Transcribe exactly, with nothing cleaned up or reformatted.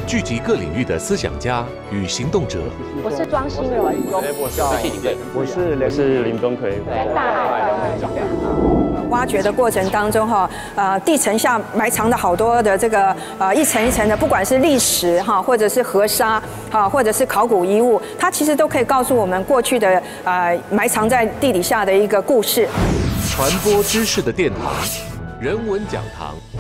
聚集各领域的思想家与行动者。 我是庄心柔， 我是谢景贵，我是我是林东奎。 大爱挖掘的过程当中哈，呃，地层下埋藏的好多的这个呃一层一层的，不管是砾石哈，或者是河沙哈，或者是考古遗物，它其实都可以告诉我们过去的呃埋藏在地底下的一个故事。 传播知识的殿堂，人文讲堂。